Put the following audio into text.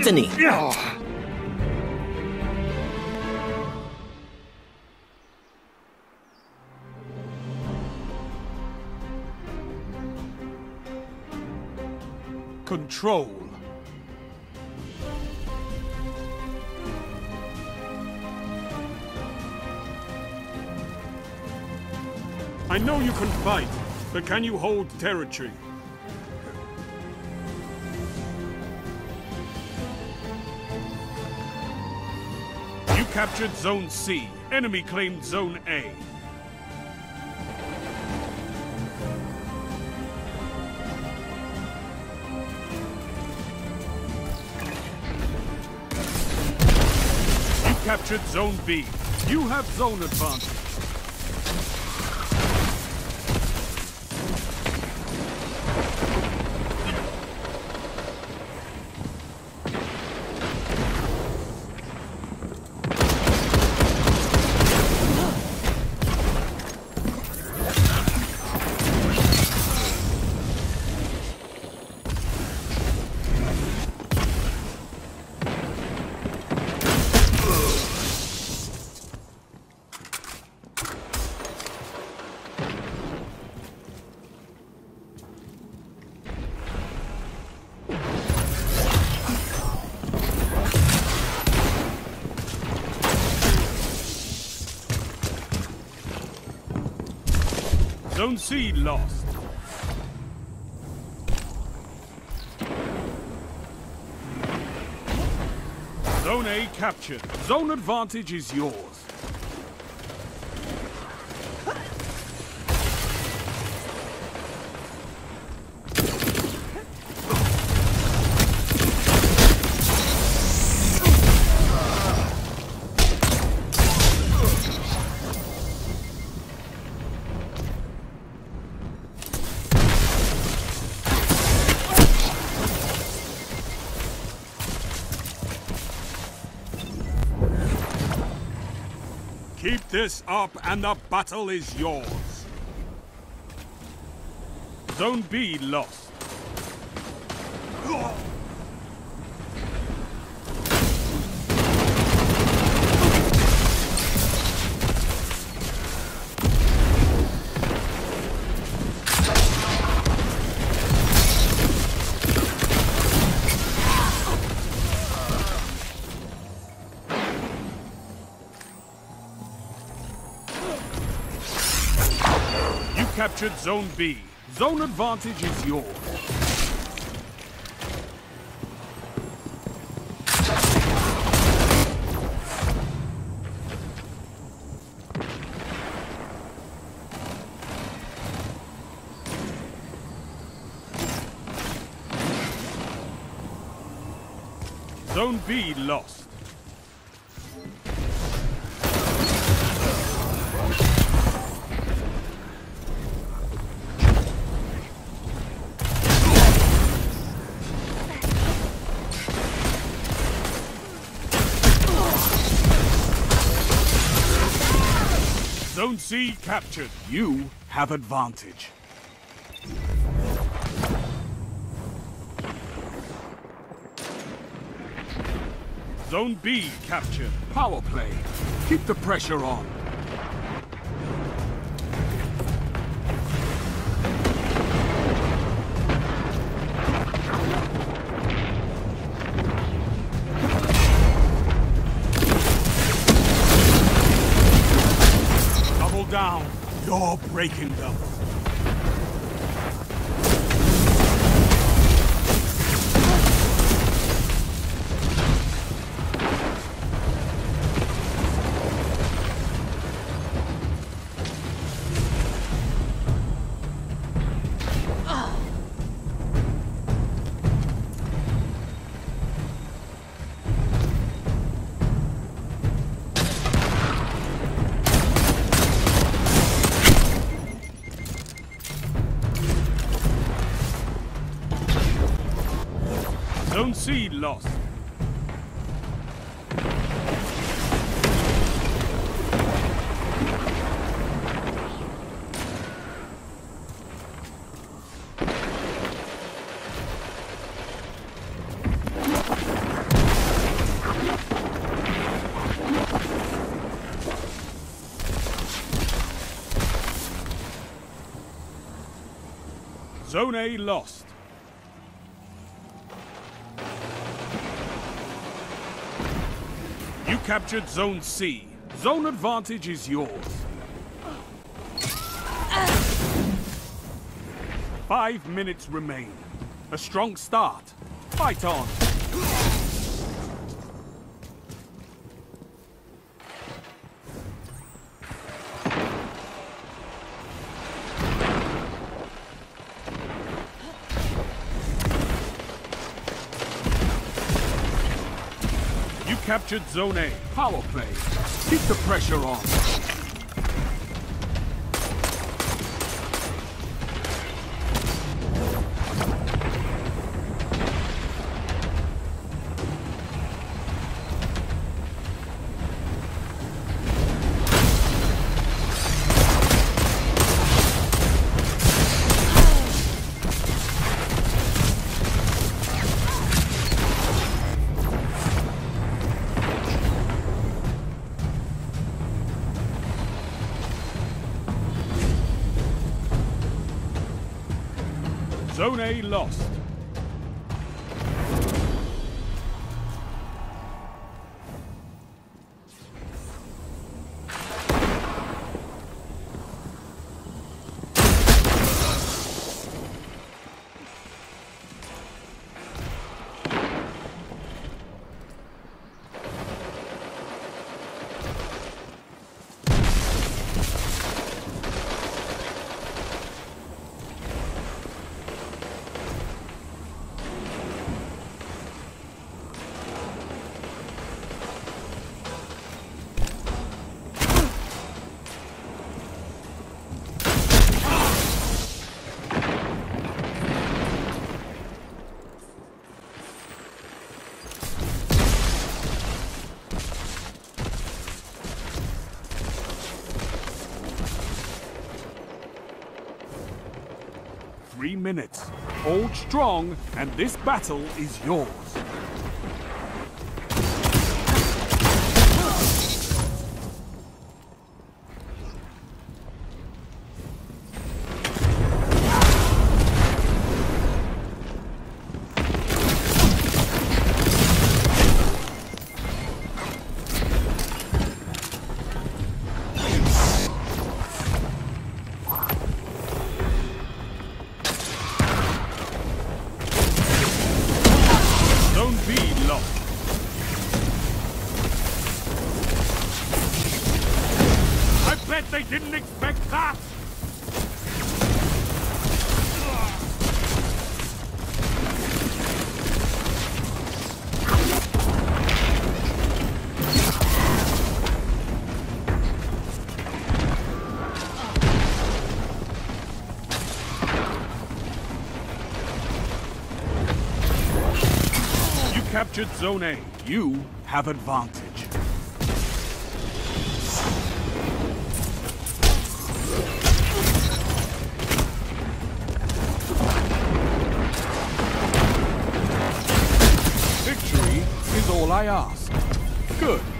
destiny. Control. I know you can fight, but can you hold territory? You captured Zone C. Enemy claimed Zone A. You captured Zone B. You have zone advantage. Zone C lost. Zone A captured. Zone advantage is yours. Keep this up and the battle is yours. Zone B lost. Captured Zone B. Zone advantage is yours. Zone B lost. Zone C captured. You have advantage. Zone B captured. Power play. Keep the pressure on. Down. You're breaking them. Zone C lost. Zone A lost. You captured Zone C. Zone advantage is yours. 5 minutes remain. A strong start. Fight on. You captured Zone A. Power play. Keep the pressure on. Zone A lost. Three minutes. Hold strong, and this battle is yours. Zone B lost. I bet they didn't expect that! Captured Zone A. You have advantage. Victory is all I ask. Good.